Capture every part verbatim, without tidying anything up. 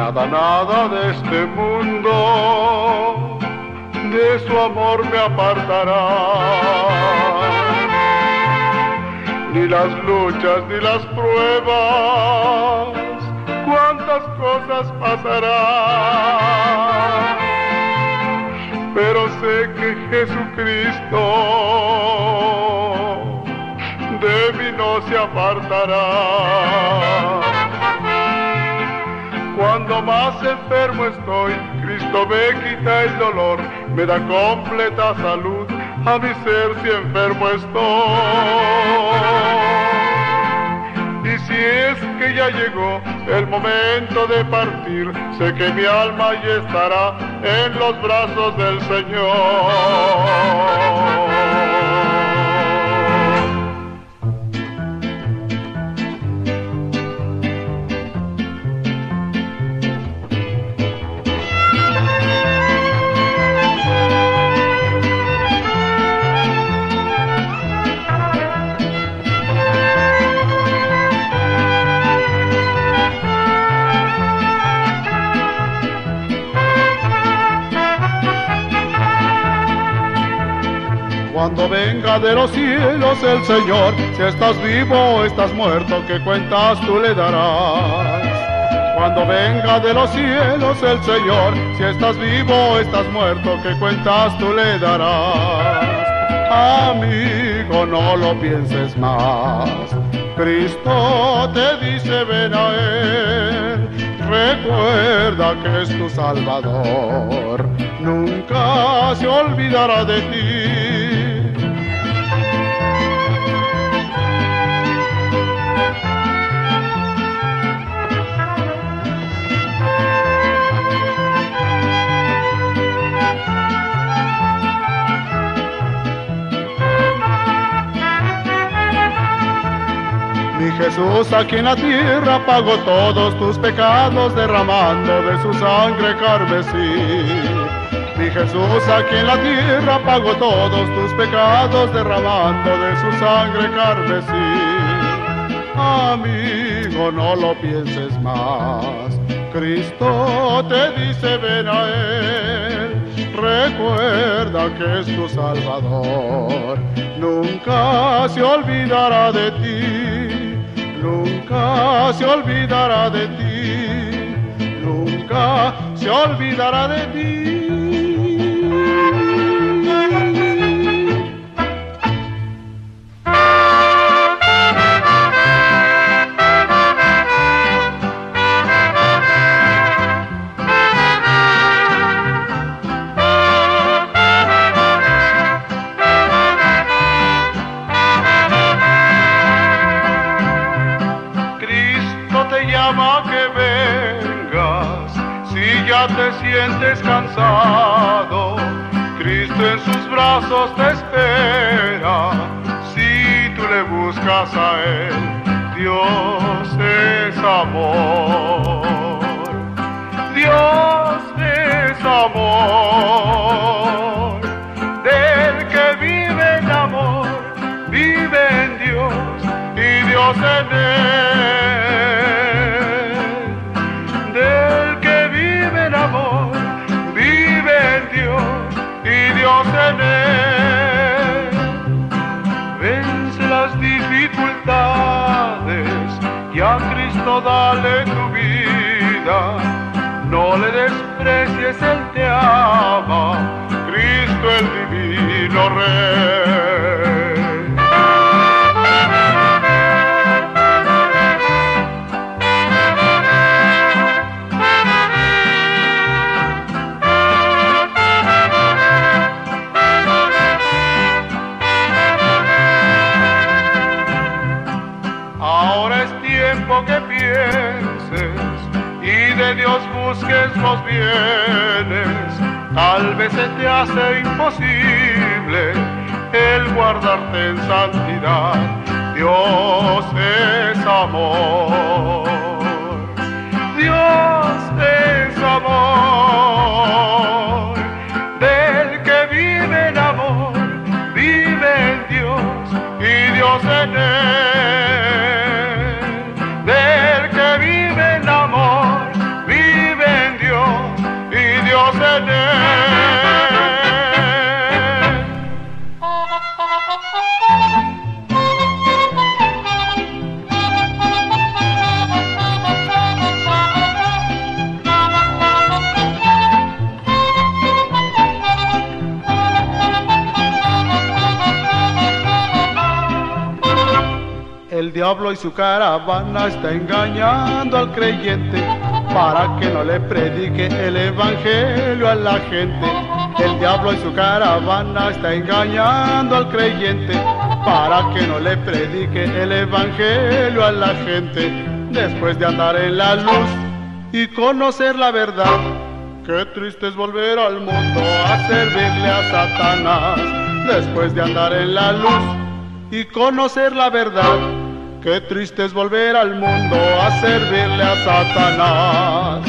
Nada, nada de este mundo de su amor me apartará. Ni las luchas ni las pruebas, cuántas cosas pasarán. Pero sé que Jesucristo de mí no se apartará. Cuando más enfermo estoy, Cristo me quita el dolor, me da completa salud a mi ser si enfermo estoy. Y si es que ya llegó el momento de partir, sé que mi alma ya estará en los brazos del Señor. Cuando venga de los cielos el Señor, si estás vivo o estás muerto, ¿qué cuentas tú le darás? Cuando venga de los cielos el Señor, si estás vivo o estás muerto, ¿qué cuentas tú le darás? Amigo, no lo pienses más, Cristo te dice ven a Él. Recuerda que es tu Salvador, nunca se olvidará de ti. Mi Jesús aquí en la tierra pagó todos tus pecados derramando de su sangre carmesí. Mi Jesús aquí en la tierra pagó todos tus pecados derramando de su sangre carmesí. Amigo, no lo pienses más, Cristo te dice ven a Él. Recuerda que es tu Salvador, nunca se olvidará de ti, nunca se olvidará de ti, nunca se olvidará de ti. Te sientes cansado, Cristo en sus brazos te espera. Si tú le buscas a Él, Dios es amor. Dios es amor. Del que vive en amor, vive en Dios y Dios en Él. Dios en Él. Vence las dificultades y a Cristo dale tu vida. No le desprecies, Él te ama, Cristo el divino Rey. Que pienses y de Dios busques los bienes. Tal vez se te hace imposible el guardarte en santidad. Dios es amor. Dios es amor. Del que vive en amor, vive en Dios y Dios en Él. Del que vive en amor, vive El diablo y su caravana está engañando al creyente para que no le predique el evangelio a la gente. El diablo y su caravana está engañando al creyente para que no le predique el evangelio a la gente. Después de andar en la luz y conocer la verdad, qué triste es volver al mundo a servirle a Satanás. Después de andar en la luz y conocer la verdad, qué triste es volver al mundo a servirle a Satanás.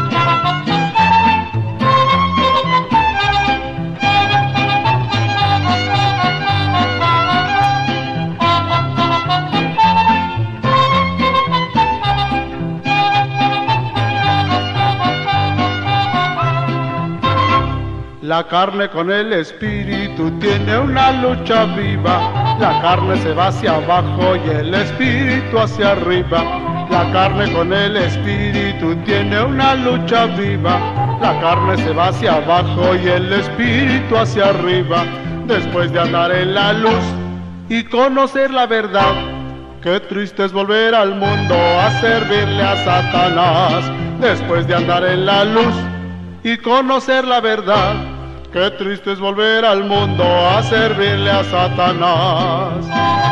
La carne con el espíritu tiene una lucha viva. La carne se va hacia abajo y el espíritu hacia arriba. La carne con el espíritu tiene una lucha viva. La carne se va hacia abajo y el espíritu hacia arriba. Después de andar en la luz y conocer la verdad, qué triste es volver al mundo a servirle a Satanás. Después de andar en la luz y conocer la verdad, qué triste es volver al mundo a servirle a Satanás.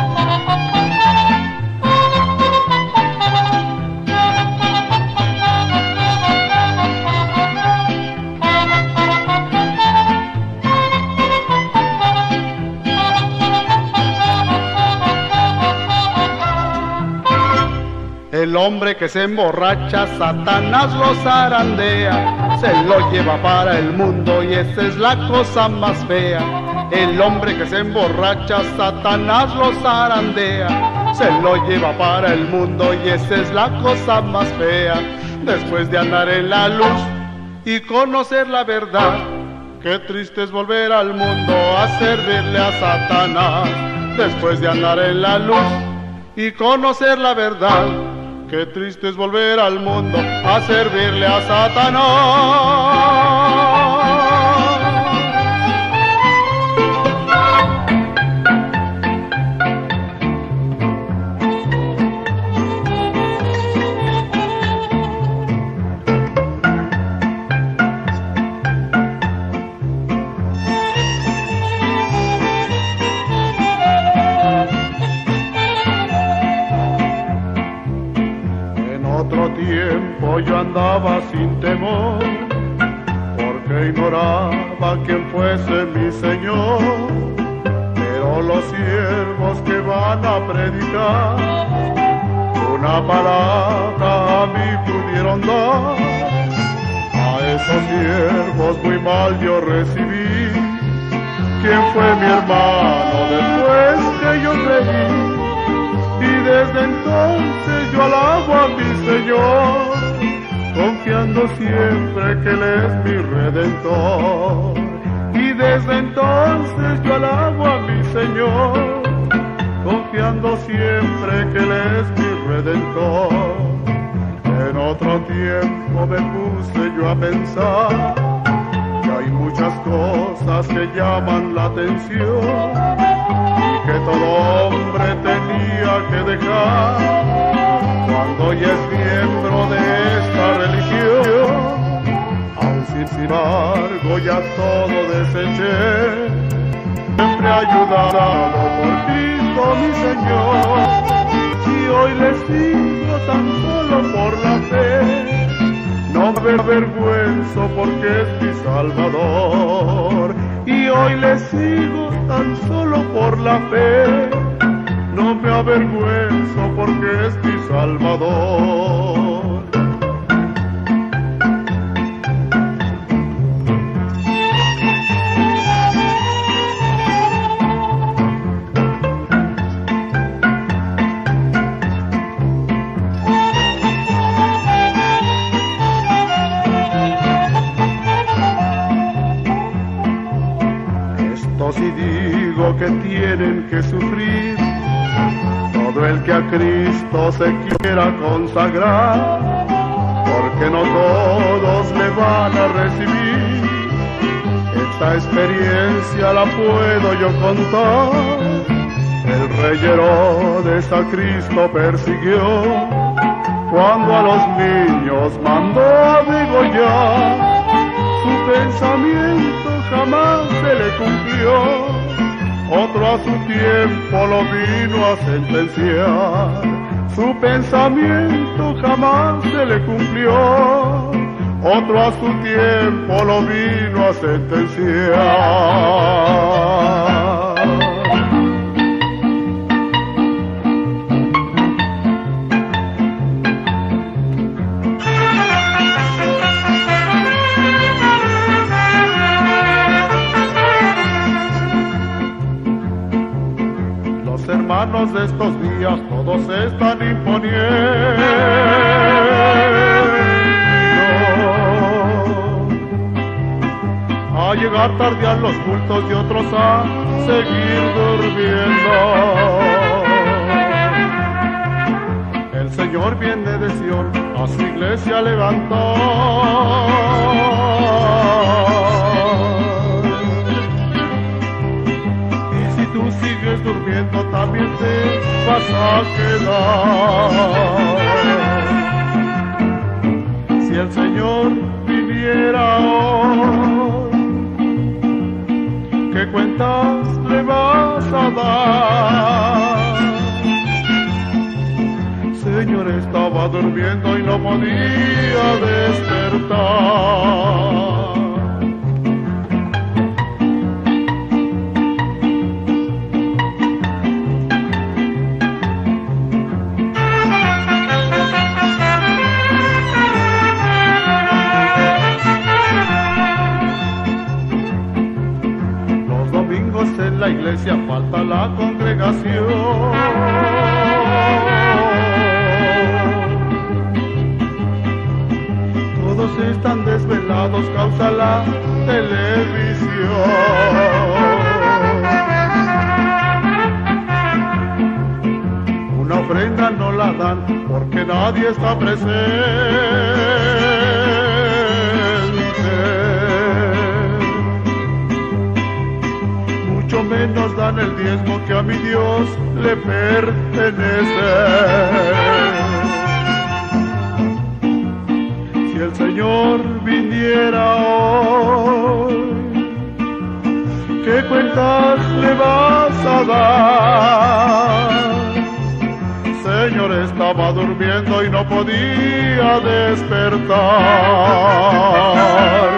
El hombre que se emborracha, Satanás lo zarandea, se lo lleva para el mundo y esa es la cosa más fea. El hombre que se emborracha, Satanás lo zarandea, se lo lleva para el mundo y esa es la cosa más fea. Después de andar en la luz y conocer la verdad, qué triste es volver al mundo a servirle a Satanás. Después de andar en la luz y conocer la verdad, qué triste es volver al mundo a servirle a Satanás. Tiempo yo andaba sin temor, porque ignoraba quién fuese mi Señor. Pero los siervos que van a predicar, una palabra a mí pudieron dar. A esos siervos muy mal yo recibí. ¿Quién fue mi hermano después que yo creí? Y desde entonces yo alabo a mi Señor, confiando siempre que Él es mi Redentor. Y desde entonces yo alabo a mi Señor, confiando siempre que Él es mi Redentor. En otro tiempo me puse yo a pensar que hay muchas cosas que llaman la atención, que todo hombre tenía que dejar cuando ya es miembro de esta religión. Aun sin embargo ya todo deseché, siempre ayudado por Cristo mi Señor. Y hoy le sigo tan solo por la fe, no me avergüenzo porque es mi Salvador. Y hoy le sigo tan solo por la fe, no me avergüenzo porque es mi Salvador. Si digo que tienen que sufrir todo el que a Cristo se quiera consagrar, porque no todos le van a recibir. Esta experiencia la puedo yo contar, El rey Herodes a Cristo persiguió, cuando a los niños mandó a degollar. Su pensamiento jamás se le cumplió, otro a su tiempo lo vino a sentenciar. Su pensamiento jamás se le cumplió, otro a su tiempo lo vino a sentenciar. Los hermanos de estos días todos se están imponiendo a llegar tarde a los cultos y otros a seguir durmiendo. El Señor viene de Sion, a su iglesia levantó. Y si tú sigues durmiendo, también te vas a quedar. Si el Señor viniera hoy, ¿qué cuentas le vas a dar? Señor estaba durmiendo y no podía despertar. En la iglesia falta la congregación. Todos están desvelados, causa la televisión. Una ofrenda no la dan porque nadie está presente. Menos dan el diezmo que a mi Dios le pertenece. Si el Señor viniera hoy, ¿qué cuentas le vas a dar? Señor estaba durmiendo y no podía despertar.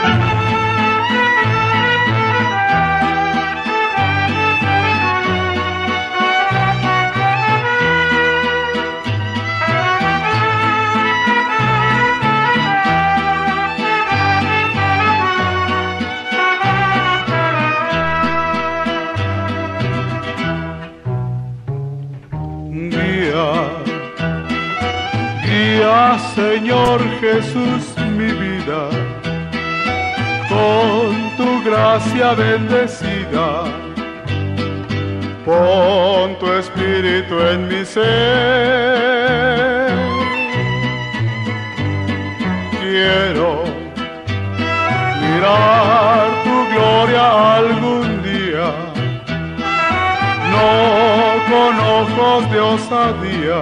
Señor Jesús, mi vida, con tu gracia bendecida, pon tu espíritu en mi ser. Quiero mirar tu gloria algún día, no con ojos de osadía,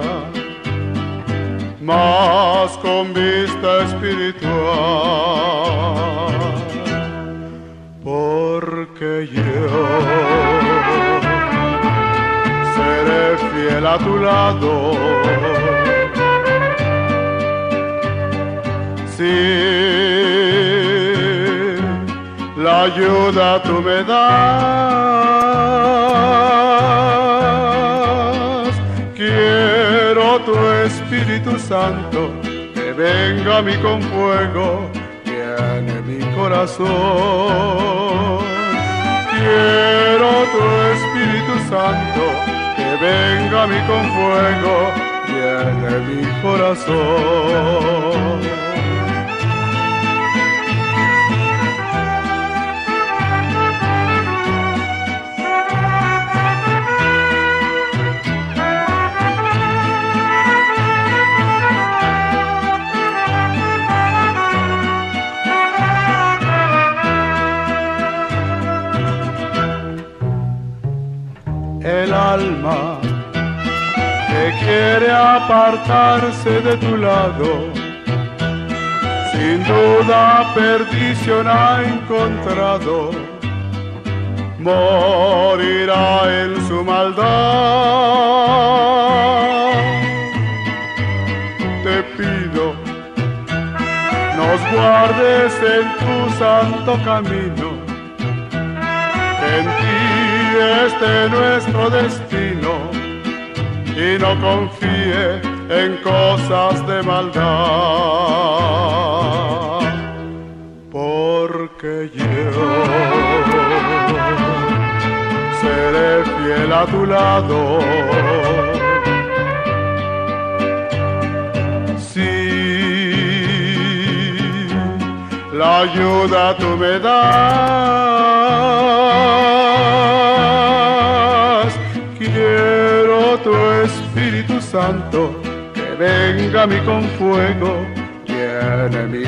mas con vista espiritual, porque yo seré fiel a tu lado. Si la ayuda tú me das, quiero tu Espíritu Santo que venga a mí con fuego, llene mi corazón. Quiero tu Espíritu Santo que venga a mí con fuego, llene mi corazón. el alma que quiere apartarse de tu lado, sin duda perdición ha encontrado, morirá en su maldad. Te pido, nos guardes en tu santo camino, en ti esté nuestro destino, y no confíe en cosas de maldad, porque yo seré fiel a tu lado. Si la ayuda tú me das, quiero tu Espíritu Santo que venga a mí con fuego, llene mi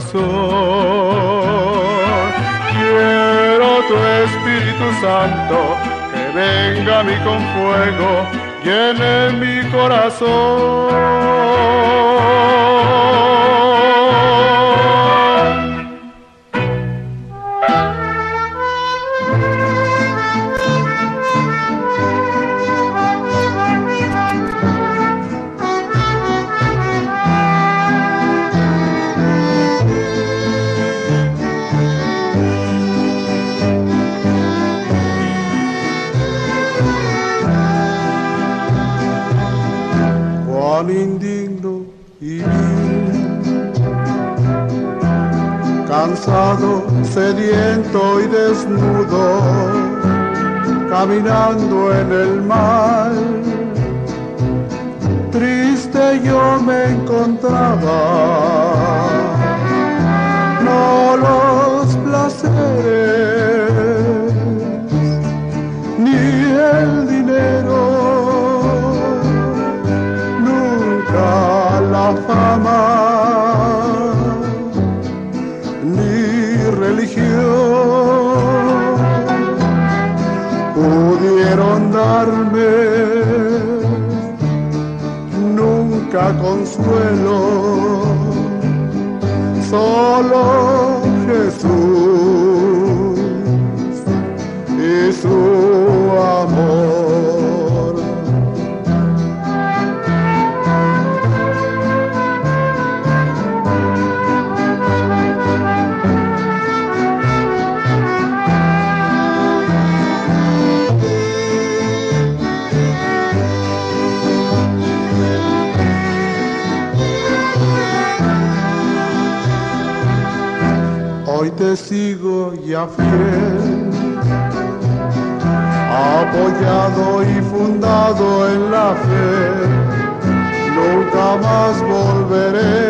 corazón. Quiero tu Espíritu Santo que venga a mí con fuego, llene mi corazón. Cuán indigno y vil, cansado, sediento y desnudo, caminando en el mal, triste yo me encontraba. No los placeres ni el dinero, la fama ni religión pudieron darme nunca consuelo, solo Jesús y su amor. Hoy te sigo ya fiel, apoyado y fundado en la fe, nunca más volveré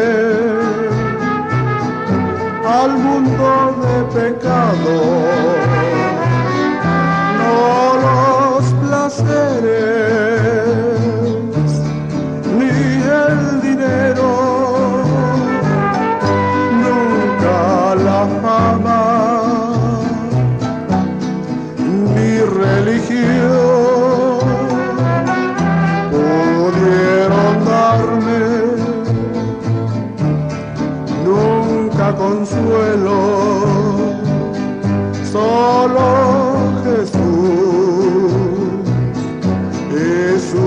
al mundo de pecado. No los placeres ni el dinero, la fama ni religión pudieron darme nunca consuelo, solo Jesús y su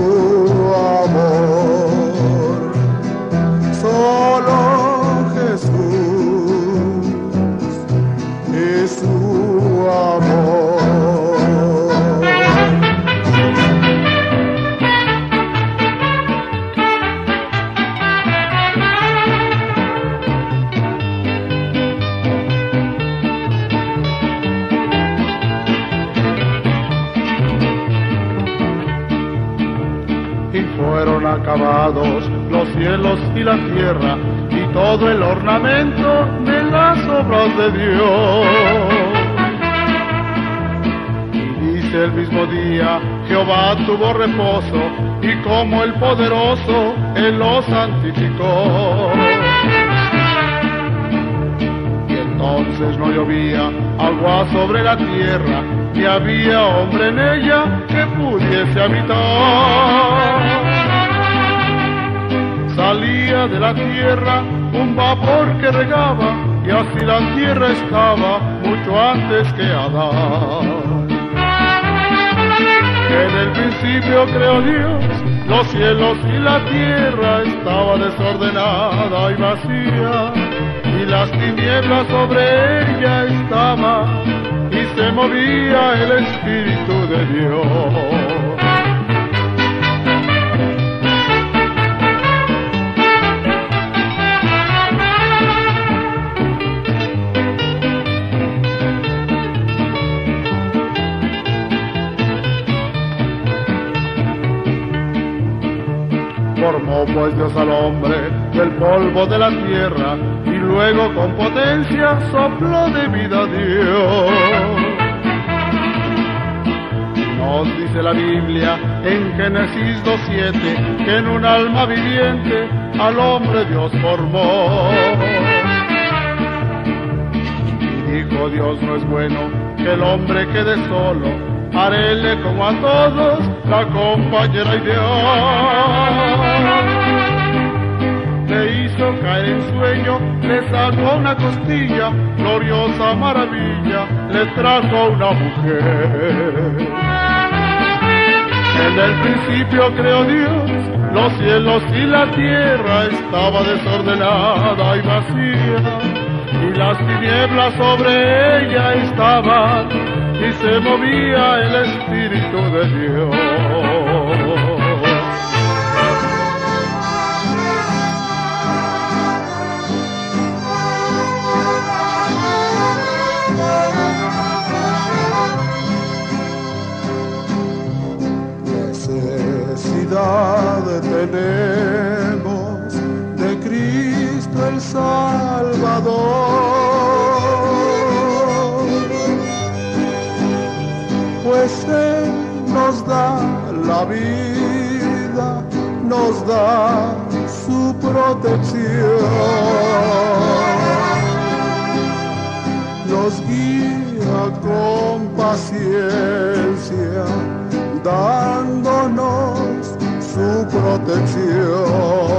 amor, solo Jesús y su amor. Y fueron acabados los cielos y la tierra y todo el ornamento de las obras de Dios. Y dice el mismo día, Jehová tuvo reposo, y como el poderoso, Él lo santificó. Y en Entonces no llovía agua sobre la tierra, ni había hombre en ella que pudiese habitar. Salía de la tierra un vapor que regaba, y así la tierra estaba mucho antes que Adán. En el principio creó Dios los cielos y la tierra, estaba desordenada y vacía, y las tinieblas sobre ella estaban, y se movía el Espíritu de Dios. Formó pues Dios al hombre del polvo de la tierra, y luego con potencia sopló de vida a Dios. Nos dice la Biblia en Génesis dos siete que en un alma viviente al hombre Dios formó. Y dijo Dios: no es bueno que el hombre quede solo, haréle como a todos la compañera ideal. Le hizo caer en sueño, le sacó una costilla, gloriosa maravilla, le trajo una mujer. En el principio creó Dios los cielos y la tierra, estaba desordenada y vacía, y las tinieblas sobre ella estaban, y se movía el Espíritu de Dios. Necesidad tenemos de Cristo el Salvador, pues Él nos da la vida, nos da su protección, nos guía con paciencia, dándonos su protección.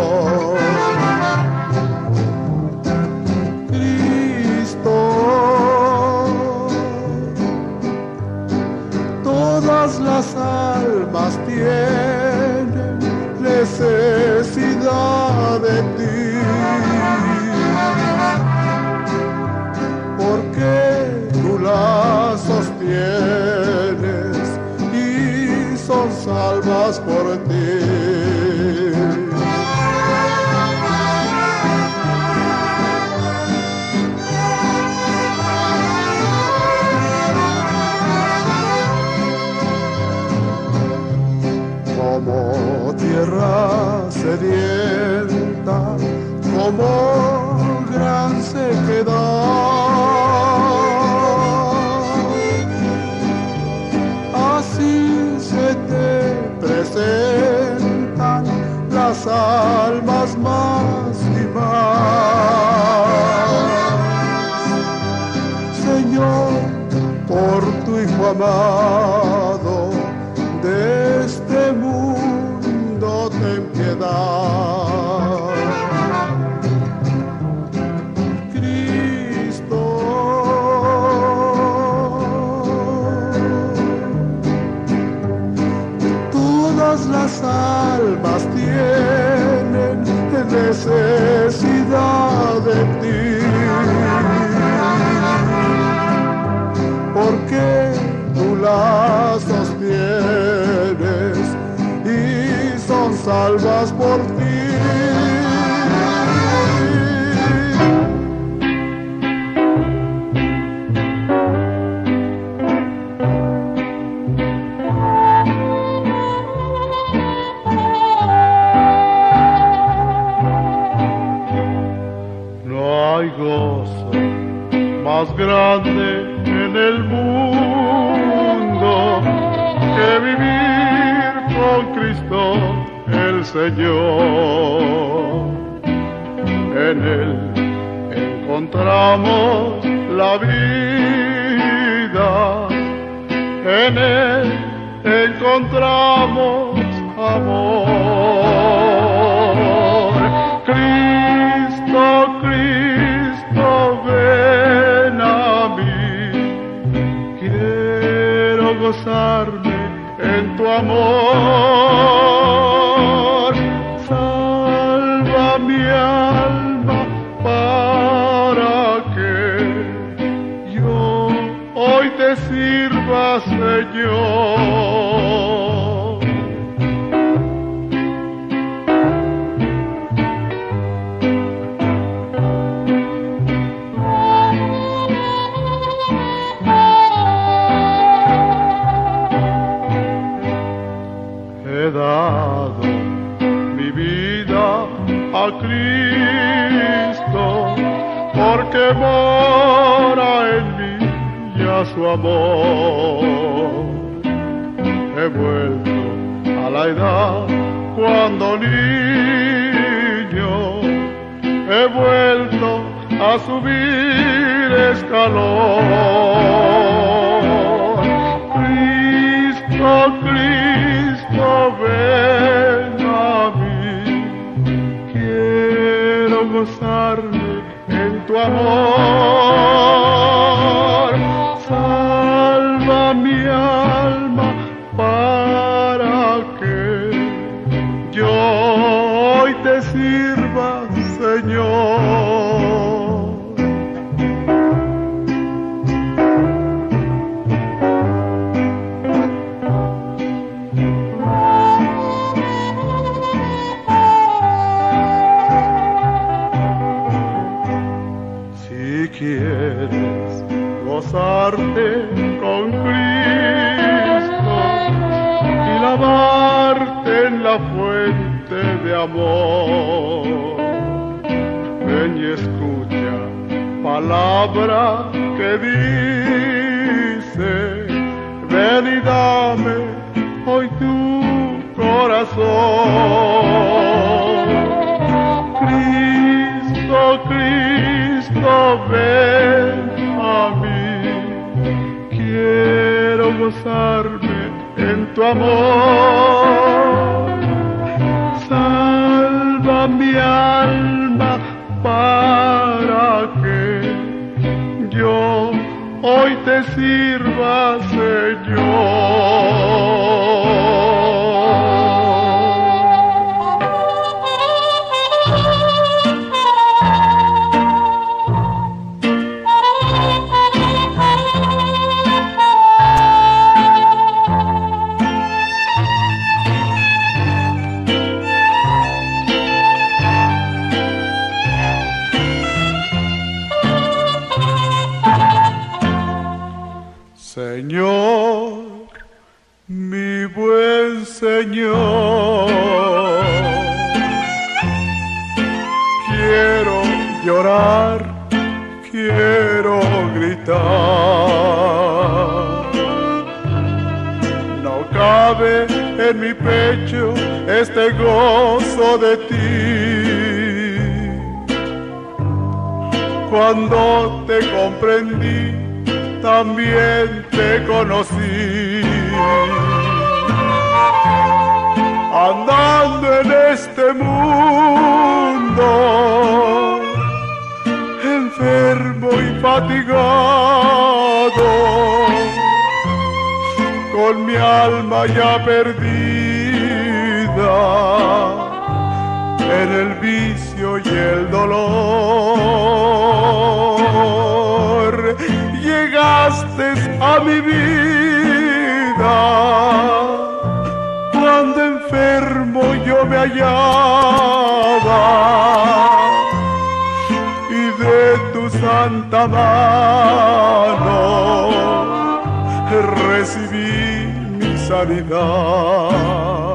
Todas las almas tienen necesidad de ti, porque tú las sostienes y son salvas por ti. Como tierra sedienta, como gran sequedad, así se te presentan las almas más y más. Señor, por tu Hijo amado, de este mundo ten piedad. Cristo, todas las almas tienen necesidad de ti, porque tú las sostienes y son salvas por ti. No hay gozo más grande en el mundo que vivir con Cristo el Señor. En Él encontramos la vida. En él encontramos amor. Cristo, Cristo, ven a mí. Quiero gozarme en tu amor. Salva mi alma para que yo hoy te sirva, Señor. He dado mi vida a Cristo, porque mora en mí ya su amor. He vuelto a la edad cuando niño, he vuelto a subir escalón. Cristo, Cristo, ven a mí. Quiero gozarme en tu amor. Salva mi alma para que yo hoy te sirva, Señor. Si quieres gozarte con Cristo y lavarte en la fuente de amor, ven y escucha palabra que dice: ven y dame hoy tu corazón. Cristo, Cristo, ven a mí. Quiero gozarme en tu amor. Salva mi alma para que yo hoy te sirva, Señor. Señor, mi buen Señor, quiero llorar, quiero gritar. No cabe en mi pecho este gozo de ti. Cuando te comprendí, también te conocí. Andando en este mundo, enfermo y fatigado, con mi alma ya perdida en el vicio y el dolor. Llegaste a mi vida cuando enfermo yo me hallaba, y de tu santa mano recibí mi sanidad.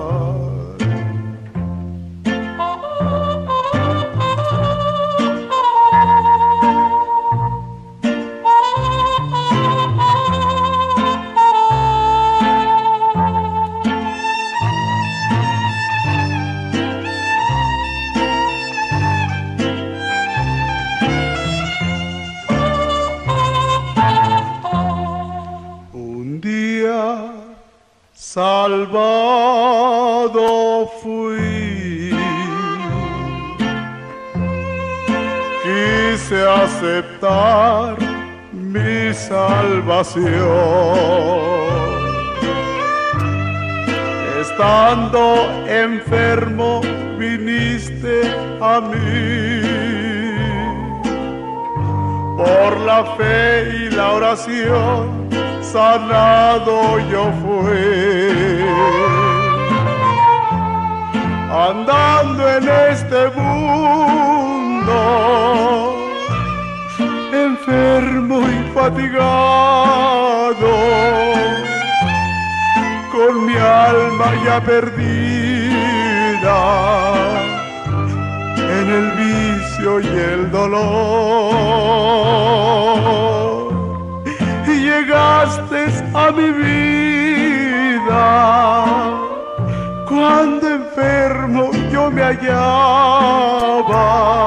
salvado fui. Quise aceptar mi salvación. Estando enfermo viniste a mí. Por la fe y la oración sanado yo fui. Andando en este mundo, enfermo y fatigado, con mi alma ya perdida en el vicio y el dolor. Y llegaste a mi vida cuando enfermo yo me hallaba,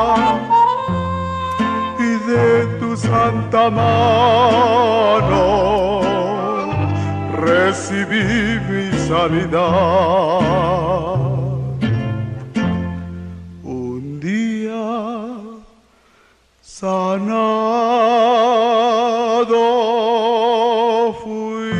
y de tu santa mano recibí mi sanidad. Un día sanado fui.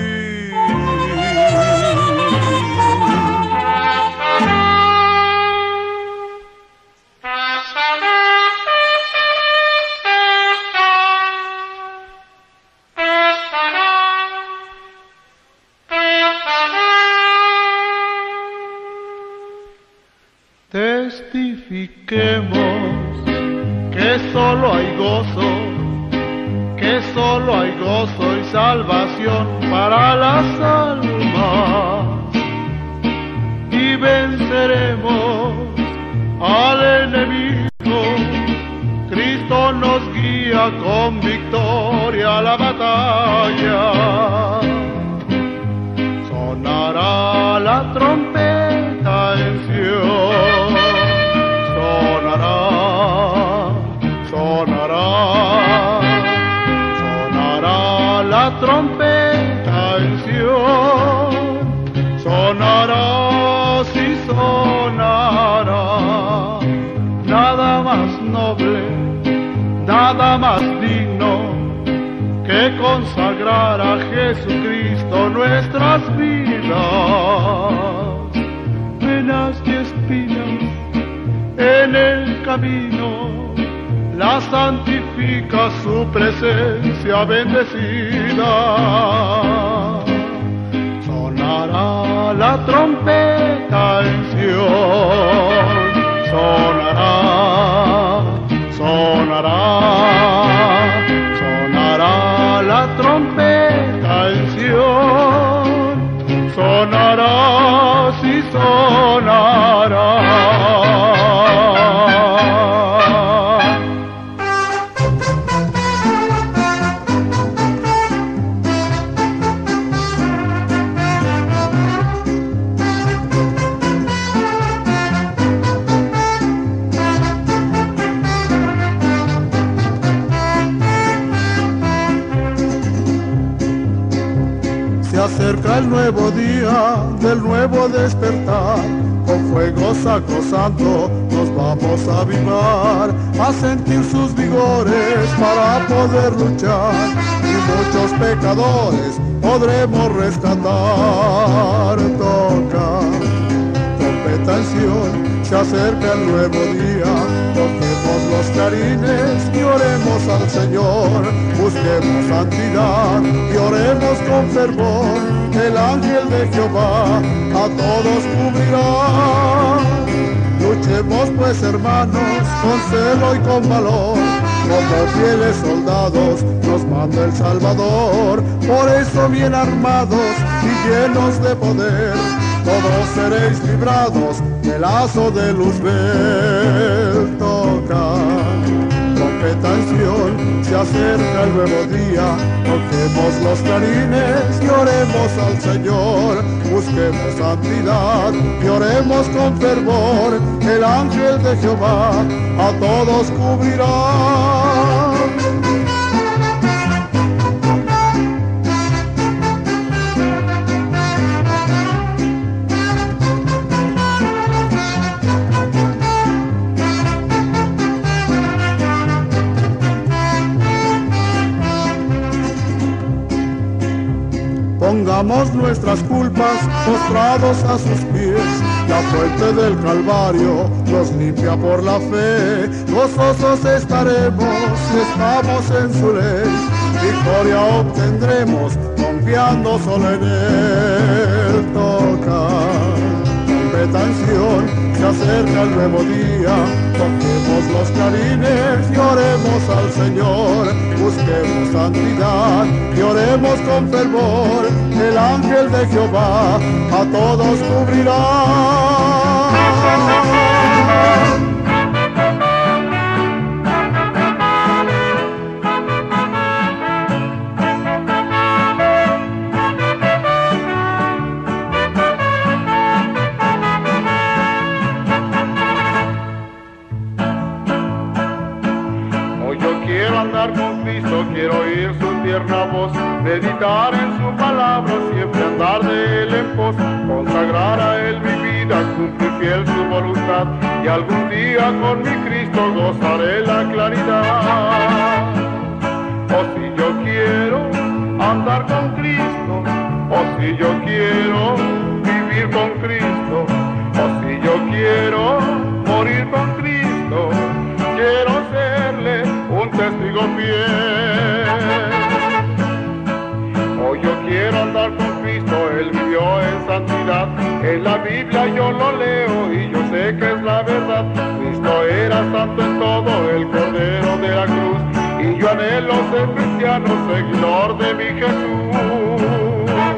Testifiquemos que solo hay gozo, que solo hay gozo y salvación para las almas, y venceremos al enemigo. Cristo nos guía con victoria a la batalla. Sonará la trompeta en Sion. Sonará, sonará, sonará la trompeta en Sion. Sonará, sí sonará. Nada más noble, nada más digno que consagrar a Jesucristo nuestras vidas. Penas y espinas en el camino, la santifica su presencia bendecida. Sonará la trompeta en Sion. Sonará, sonará, sonará la trompeta en Sion. Sonará, sí sonará. Se acerca el nuevo día del nuevo despertar, con fuegos acosando nos vamos a avivar, a sentir sus vigores para poder luchar, y muchos pecadores podremos rescatar. Toca trompeta en Sion, se acerca el nuevo día, toquemos los clarines y oremos al Señor, busquemos santidad y oremos con fervor, el ángel de Jehová a todos cubrirá. Luchemos pues hermanos con celo y con valor, como fieles soldados nos manda el Salvador. Por eso bien armados y llenos de poder, todos seréis librados del lazo de Luzbel. Toca trompeta en Sion, se acerca el nuevo día, toquemos los clarines y oremos al Señor, busquemos santidad y oremos con fervor, el ángel de Jehová a todos cubrirá. confesamos nuestras culpas, postrados a sus pies. La fuente del Calvario nos limpia por la fe. Gozosos estaremos si estamos en su ley. Victoria obtendremos confiando solo en él. Toca canción, se acerca el nuevo día, toquemos los clarines y oremos al Señor, busquemos santidad y oremos con fervor, el ángel de Jehová a todos cubrirá. Con Cristo quiero oír su tierna voz, meditar en su palabra, siempre andar de él en pos, consagrar a él mi vida, cumplir fiel su voluntad, y algún día con mi Cristo gozaré la claridad. O si yo quiero andar con Cristo, o si yo quiero vivir con Cristo, o si yo quiero morir con Cristo, quiero serle un testigo fiel. Hoy yo quiero andar con Cristo, Él vivió en santidad. En la Biblia yo lo leo y yo sé que es la verdad. Cristo era santo en todo, el Cordero de la cruz. Y yo anhelo ser cristiano, seguidor de mi Jesús.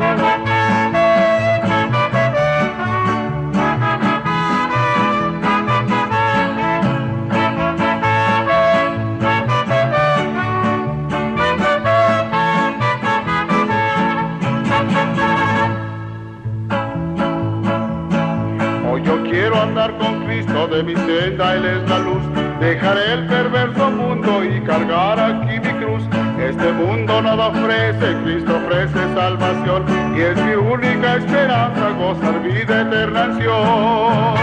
Yo quiero andar con Cristo, de mi senda Él es la luz. Dejaré el perverso mundo y cargar aquí mi cruz. Este mundo nada ofrece, Cristo ofrece salvación. Y es mi única esperanza, gozar vida eterna ansión.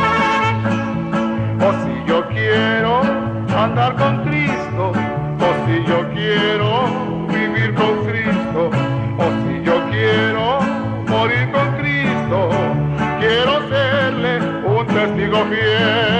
O si yo quiero andar con Cristo, o si yo quiero vivir con Cristo, o si yo quiero morir con Cristo, quiero serle un testigo fiel.